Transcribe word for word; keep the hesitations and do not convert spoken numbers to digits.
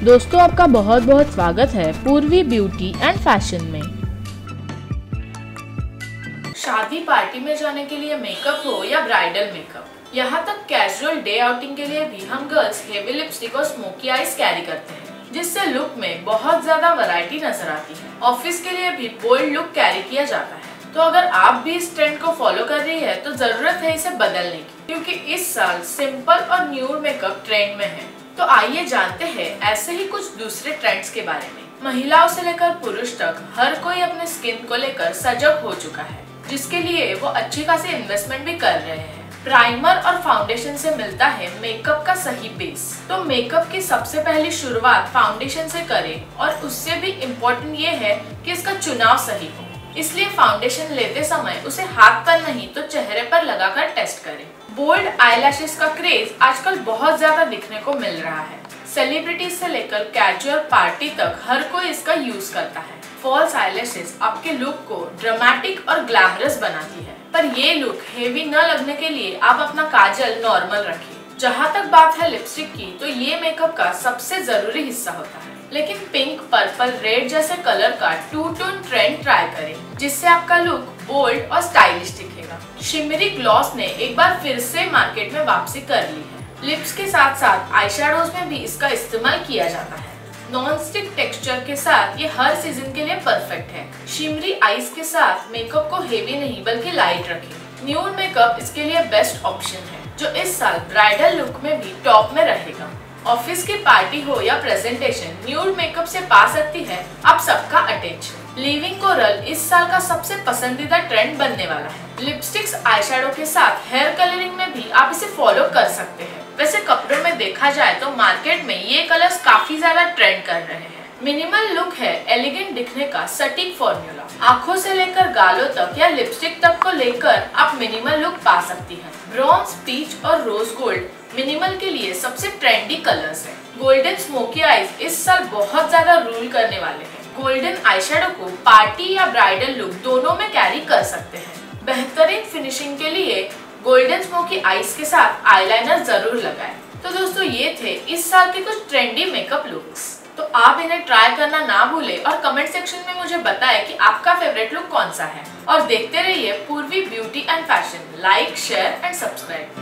दोस्तों आपका बहुत बहुत स्वागत है पूर्वी ब्यूटी एंड फैशन में। शादी पार्टी में जाने के लिए मेकअप हो या ब्राइडल मेकअप, यहाँ तक कैजुअल डे आउटिंग के लिए भी हम गर्ल्स हेवी लिपस्टिक और स्मोकी आईज कैरी करते हैं, जिससे लुक में बहुत ज्यादा वैरायटी नजर आती है। ऑफिस के लिए भी बोल्ड लुक कैरी किया जाता है। तो अगर आप भी इस ट्रेंड को फॉलो कर रही है तो जरूरत है इसे बदलने की, क्योंकि इस साल सिंपल और न्यूड मेकअप ट्रेंड में है। तो आइए जानते हैं ऐसे ही कुछ दूसरे ट्रेंड्स के बारे में। महिलाओं से लेकर पुरुष तक हर कोई अपने स्किन को लेकर सजग हो चुका है, जिसके लिए वो अच्छी खासी इन्वेस्टमेंट भी कर रहे हैं। प्राइमर और फाउंडेशन से मिलता है मेकअप का सही बेस। तो मेकअप की सबसे पहली शुरुआत फाउंडेशन से करें, और उससे भी इम्पोर्टेंट ये है कि इसका चुनाव सही हो। इसलिए फाउंडेशन लेते समय उसे हाथ पर नहीं तो चेहरे पर लगाकर टेस्ट करें। बोल्ड आईलैशेस का क्रेज आजकल बहुत ज्यादा दिखने को मिल रहा है। सेलिब्रिटीज से लेकर कैजुअल पार्टी तक हर कोई इसका यूज करता है। फॉल्स आईलैशेस आपके लुक को ड्रामेटिक और ग्लैमरस बनाती है, पर ये लुक हेवी न लगने के लिए आप अपना काजल नॉर्मल रखिए। जहाँ तक बात है लिपस्टिक की, तो ये मेकअप का सबसे जरूरी हिस्सा होता है। लेकिन पिंक, पर्पल, रेड जैसे कलर का टू टोन ट्रेंड ट्राई करें, जिससे आपका लुक बोल्ड और स्टाइलिश दिखेगा। शिमरी ग्लॉस ने एक बार फिर से मार्केट में वापसी कर ली है। लिप्स के साथ साथ आई शेडोज में भी इसका इस्तेमाल किया जाता है। नॉन स्टिक टेक्सचर के साथ ये हर सीजन के लिए परफेक्ट है। शिमरी आईज के साथ मेकअप को हेवी नहीं बल्कि लाइट रखें। न्यूड मेकअप इसके लिए बेस्ट ऑप्शन है, जो इस साल ब्राइडल लुक में भी टॉप में रहेगा। ऑफिस की पार्टी हो या प्रेजेंटेशन, न्यूड मेकअप से पा सकती है आप सबका अटेंशन। लिविंग कोरल इस साल का सबसे पसंदीदा ट्रेंड बनने वाला है। लिपस्टिक्स, आईशैडो के साथ हेयर कलरिंग में भी आप इसे फॉलो कर सकते हैं। वैसे कपड़ों में देखा जाए तो मार्केट में ये कलर्स काफी ज्यादा ट्रेंड कर रहे हैं। मिनिमल लुक है एलिगेंट दिखने का सटीक फॉर्मूला। आंखों से लेकर गालों तक या लिपस्टिक तक को लेकर आप मिनिमल लुक पा सकती हैं। ब्रॉन्ज, पीच और रोज गोल्ड मिनिमल के लिए सबसे ट्रेंडी कलर्स हैं। गोल्डन स्मोकी आईज इस साल बहुत ज्यादा रूल करने वाले हैं। गोल्डन आईशैडो को पार्टी या ब्राइडल लुक दोनों में कैरी कर सकते हैं। बेहतरीन फिनिशिंग के लिए गोल्डन स्मोकी आईज के साथ आईलाइनर जरूर लगाएं। तो दोस्तों ये थे इस साल के कुछ ट्रेंडी मेकअप लुक्स। तो आप इन्हें ट्राई करना ना भूलें और कमेंट सेक्शन में मुझे बताएं कि आपका फेवरेट लुक कौन सा है। और देखते रहिए Purvi beauty and fashion. Like, share and subscribe.